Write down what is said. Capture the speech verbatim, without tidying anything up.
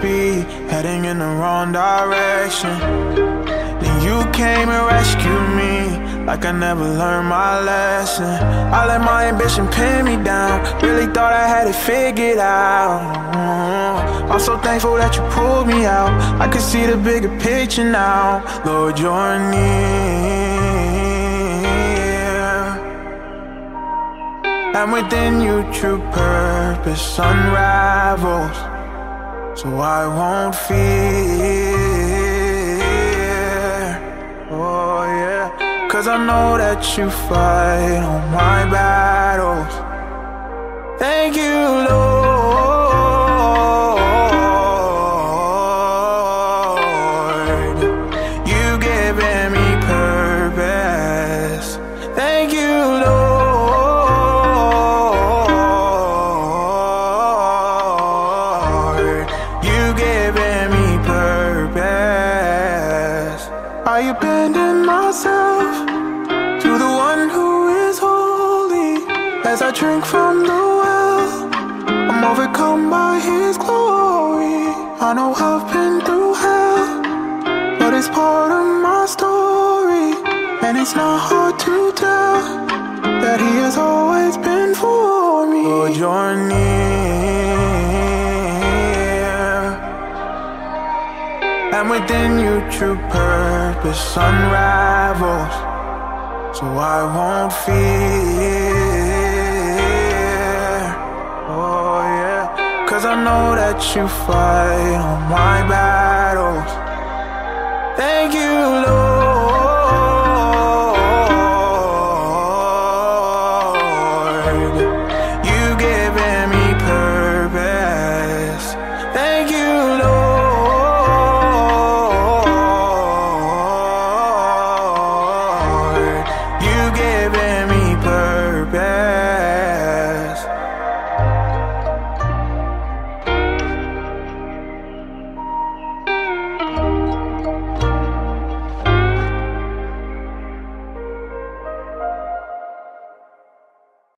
be heading in the wrong direction. Then you came and rescued me, like I never learned my lesson. I let my ambition pin me down, really thought I had it figured out. I'm so thankful that you pulled me out, I can see the bigger picture now. Lord, you're near, and within you true purpose unravels. So I won't fear, oh yeah, 'cause I know that you fight all my battles. Thank you, Lord, you giving me purpose. Thank you, Lord, you giving me purpose. I abandon myself to the one who is holy. As I drink from the well, I'm overcome by his glory. I know I've been through hell, but it's part of my story. And it's not hard to tell that he has always been for me. Lord, you're near, and within you true purpose unravels. So I won't fear, oh yeah, 'cause I know that you fight all my battles. Thank you, Lord,